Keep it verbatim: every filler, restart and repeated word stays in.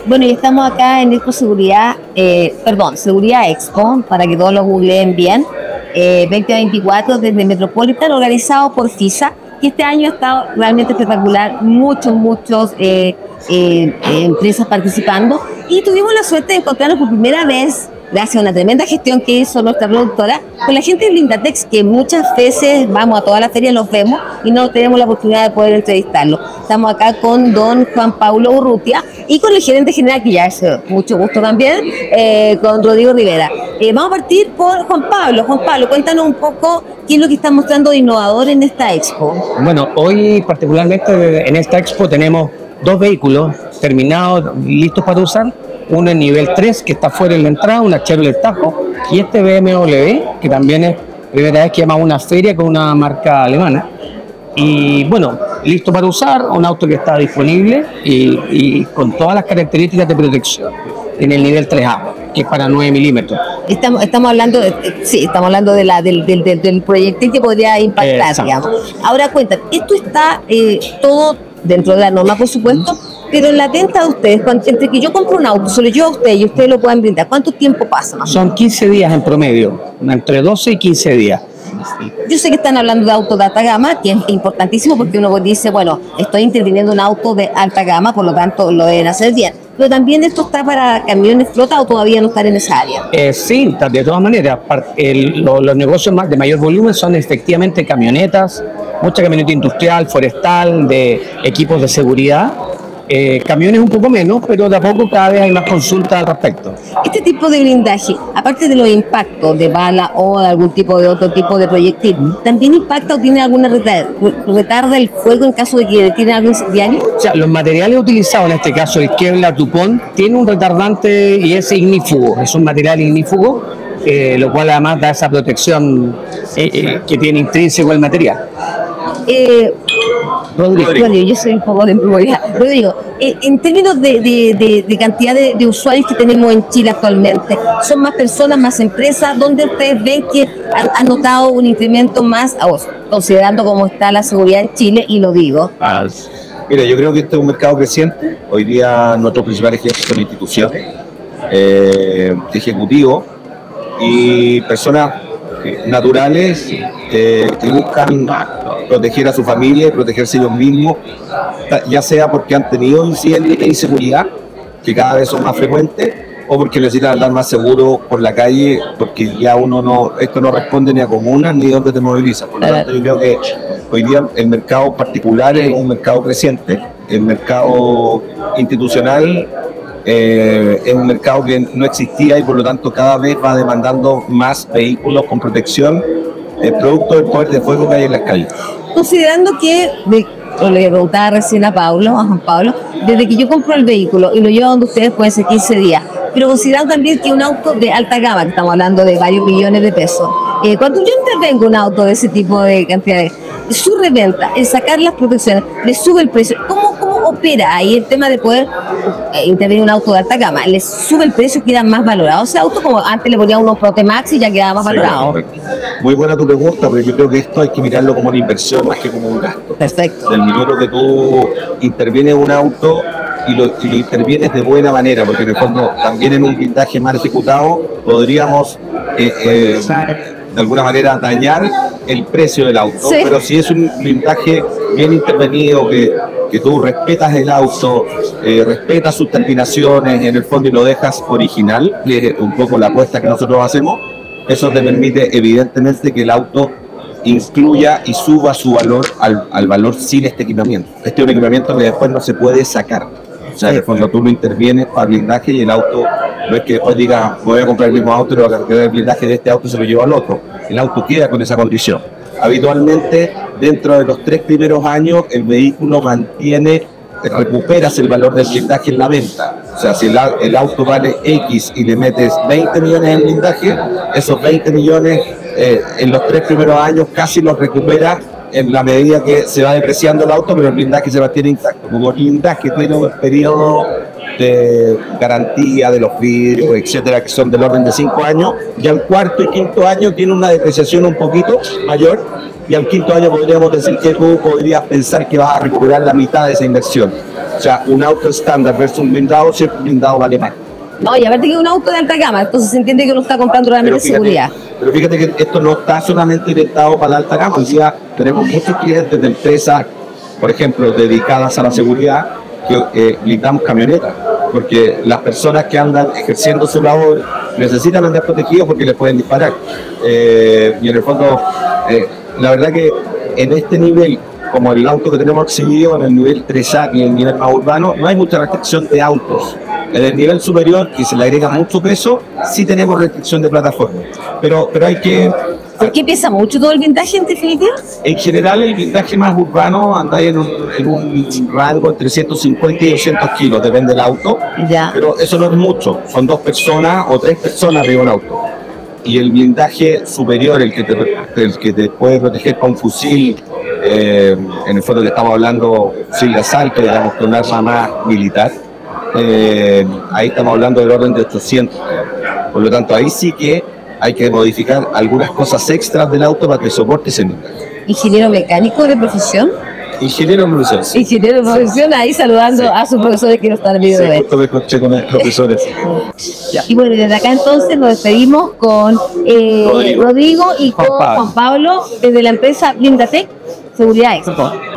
Bueno, y estamos acá en Expo Seguridad, eh, perdón, Seguridad Expo, para que todos lo googleen bien, eh, veinte veinticuatro desde Metropolitan, organizado por FISA, que este año ha estado realmente espectacular, muchos, muchos eh, eh, eh, empresas participando, y tuvimos la suerte de encontrarnos por primera vez, gracias a una tremenda gestión que hizo nuestra productora, con la gente de Blindatex, que muchas veces vamos a todas las ferias, los vemos y no tenemos la oportunidad de poder entrevistarlo. Estamos acá con don Juan Pablo Urrutia y con el gerente general, que ya es mucho gusto también, eh, con Rodrigo Rivera. Eh, vamos a partir por Juan Pablo. Juan Pablo, cuéntanos un poco qué es lo que están mostrando de innovador en esta expo. Bueno, hoy particularmente en esta expo tenemos dos vehículos terminados, listos para usar. Uno en nivel tres, que está fuera en la entrada, una Chevrolet Tahoe, y este B M W, que también es primera vez que llama a una feria con una marca alemana. Y bueno, listo para usar, un auto que está disponible y, y con todas las características de protección en el nivel tres A, que es para nueve milímetros. Estamos, estamos hablando de, sí, estamos hablando de la, del, del, del, del proyectil que podría impactar, Exacto. digamos. Ahora cuéntame, esto está eh, todo dentro de la norma, por supuesto, pero en la venta de ustedes, cuando, entre que yo compro un auto, se lo llevo a ustedes y ustedes lo pueden brindar, ¿cuánto tiempo pasa? Más? Son quince días en promedio, entre doce y quince días. Yo sé que están hablando de autos de alta gama, que es importantísimo porque uno dice, bueno, estoy interviniendo en un auto de alta gama, por lo tanto lo deben hacer bien. Pero también esto está para camiones flota o todavía no estar en esa área. Eh, sí, de todas maneras, el, lo, los negocios más de mayor volumen son efectivamente camionetas, mucha camioneta industrial, forestal, de equipos de seguridad. Eh, camiones un poco menos, pero de a poco cada vez hay más consultas al respecto. Este tipo de blindaje, aparte de los impactos de bala o de algún tipo de otro tipo de proyectil, ¿también impacta o tiene alguna retarda, retarda el fuego en caso de que tiene algo incendiario? O sea, los materiales utilizados, en este caso el Kevlar Dupont, tiene un retardante y es ignífugo, es un material ignífugo, eh, lo cual además da esa protección eh, eh, que tiene intrínseco el material. Eh, Rodrigo, Rodrigo, yo soy un poco de memoria. Rodrigo, eh, en términos de, de, de, de cantidad de, de usuarios que tenemos en Chile actualmente, ¿son más personas, más empresas? ¿Dónde ustedes ven que han, han notado un incremento más, oh, considerando cómo está la seguridad en Chile? Y lo digo. Ah, mira, yo creo que este es un mercado creciente. Hoy día nuestros principales clientes son instituciones, eh, ejecutivos y personas naturales eh, que buscan proteger a su familia y protegerse ellos mismos, ya sea porque han tenido incidentes de inseguridad que cada vez son más frecuentes o porque necesitan andar más seguro por la calle, porque ya uno no, esto no responde ni a comunas ni donde te movilizas. Por lo tanto, yo creo que hoy día el mercado particular es un mercado creciente, el mercado institucional Eh, es un mercado que no existía y por lo tanto cada vez va demandando más vehículos con protección, eh, producto del poder de fuego que hay en las calles. Considerando que, de, lo le preguntaba recién a Pablo, a Juan Pablo, desde que yo compro el vehículo y lo llevo donde ustedes pueden ser quince días, pero considerando también que un auto de alta gama, que estamos hablando de varios millones de pesos, eh, cuando yo intervengo un auto de ese tipo de cantidades, su reventa, el sacar las protecciones, le sube el precio. ¿Cómo, cómo opera ahí el tema de poder eh, intervenir un auto de alta gama? ¿Le sube el precio, queda más valorado ese auto? Como antes le ponía uno Protemax y ya quedaba más Sí, valorado. perfecto. Muy buena tu pregunta, pero yo creo que esto hay que mirarlo como una inversión más que como un gasto. Perfecto. Del minuto que tú intervienes un auto y lo, y lo intervienes de buena manera, porque en el fondo también en un blindaje mal ejecutado podríamos eh, eh, de alguna manera dañar el precio del auto, sí. Pero si es un blindaje bien intervenido, que, que tú respetas el auto, eh, respetas sus terminaciones en el fondo y lo dejas original, que es un poco la apuesta que nosotros hacemos, eso te permite evidentemente que el auto incluya y suba su valor al, al valor sin este equipamiento. Este es un equipamiento que después no se puede sacar. O sea, en el fondo tú lo intervienes para blindaje y el auto, no es que después digas voy a comprar el mismo auto y lo voy a quedar el blindaje de este auto y se lo llevo al otro. El auto queda con esa condición. Habitualmente, dentro de los tres primeros años, el vehículo mantiene, recuperas el valor del blindaje en la venta. O sea, si el, el auto vale X y le metes veinte millones en blindaje, esos veinte millones eh, en los tres primeros años casi los recuperas en la medida que se va depreciando el auto, pero el blindaje se mantiene intacto. Como el blindaje tiene un periodo de garantía de los vidrios, etcétera, que son del orden de cinco años, y al cuarto y quinto año tiene una depreciación un poquito mayor, y al quinto año podríamos decir que tú podrías pensar que vas a recuperar la mitad de esa inversión. O sea, un auto estándar versus un blindado, siempre un blindado vale más. No, y aparte que es un auto de alta gama, entonces se entiende que uno está comprando realmente fíjate, seguridad. Pero fíjate que esto no está solamente orientado para la alta gama. Hoy día tenemos muchos clientes de empresas, por ejemplo, dedicadas a la seguridad, que eh, blindamos camionetas, porque las personas que andan ejerciendo su labor necesitan andar protegidos porque les pueden disparar. Eh, y en el fondo, eh, la verdad que en este nivel, como el auto que tenemos exhibido, en el nivel tres A y en el nivel más urbano, no hay mucha restricción de autos. En el nivel superior, que se le agrega mucho peso, sí tenemos restricción de plataforma. Pero, pero hay que... ¿Por qué pesa mucho todo el blindaje en definitiva? En general, el blindaje más urbano anda en un, en un rango entre ciento cincuenta y doscientos kilos, depende del auto. Ya. Pero eso no es mucho, son dos personas o tres personas arriba de un auto. Y el blindaje superior, el que te, el que te puede proteger con un fusil, eh, en el fondo que estamos hablando, fusil de asalto, digamos, con un arma más militar, eh, ahí estamos hablando del orden de ochocientos. Por lo tanto, ahí sí que hay que modificar algunas cosas extras del auto para que soporte ese blindaje. ¿Ingeniero mecánico de profesión? Ingeniero en profesión. Sí. Ingeniero de profesión, ahí saludando sí. a sus profesores que no están en el video. Sí, justo me encontré con los profesores. Ya. Y bueno, desde acá entonces nos despedimos con eh, Rodrigo. Rodrigo y Juan con Pablo. Juan Pablo desde la empresa Blindatec Seguridad Expo.